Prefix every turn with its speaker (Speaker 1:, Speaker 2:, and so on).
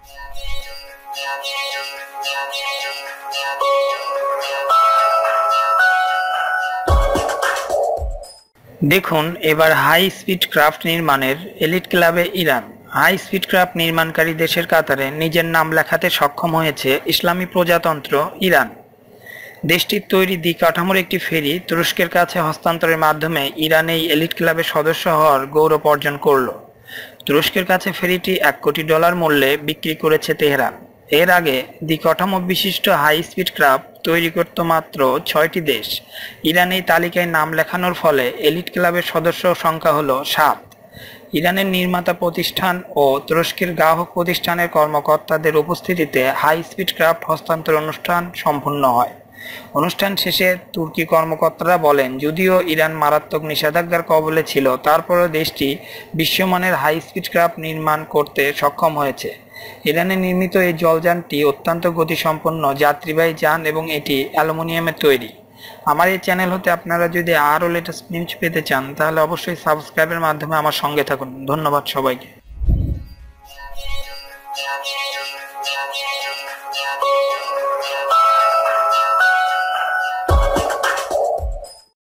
Speaker 1: দেখুন এবার high speed craft নির্মাণের এলিট ক্লাবে ইরান। হাই স্পিড ক্রাফট নির্মাণকারী দেশের কাতারে নিজের নাম লেখাতে সক্ষম হয়েছে ইসলামী প্রজাতন্ত্র ইরান। দেশটির তৈরি দ্বিকাঠামোর একটি ফেরি তুরস্কের কাছে হস্তান্তরের মাধ্যমে ইরান এই এলিট ক্লাবের সদস্য হওয়ার গৌরব অর্জন করল। তুরস্কের কাছে ফেরিটি $1 কোটি মূল্যে বিক্রি করেছে তেহরান। এর আগে দ্বিকাঠামো বিশিষ্ট হাই স্পিড ক্রাফট তৈরি করত মাত্র 6টি দেশ। ইরান এই তালিকায় নাম লেখানোর ফলে এলিট ক্লাবের সদস্য সংখ্যা হলো 7। ইরানের নির্মাতা প্রতিষ্ঠান ও তুরস্কের গ্রাহক প্রতিষ্ঠানের কর্মকর্তাদের উপস্থিতিতে হাই স্পিড ক্রাফট হস্তান্তর অনুষ্ঠান সম্পন্ন হয়। অনুষ্ঠান শেষে তুর্কি কর্মকর্তারা বলেন, যদিও ইরান মারাত্মক নিষেধাজ্ঞার কবলে ছিল, তারপরও দেশটি বিশ্বমানের হাই স্পিড ক্রাফট নির্মাণ করতে সক্ষম হয়েছে। ইরানে নির্মিত এই জলযানটি অত্যন্ত গতিসম্পন্ন যাত্রীবাহী যান এবং এটি অ্যালুমিনিয়ামের তৈরি। আমার এই চ্যানেল হতে আপনারা যদি আরও লেটেস্ট নিউজ পেতে চান তাহলে অবশ্যই সাবস্ক্রাইবের মাধ্যমে আমার সঙ্গে থাকুন। ধন্যবাদ সবাইকে।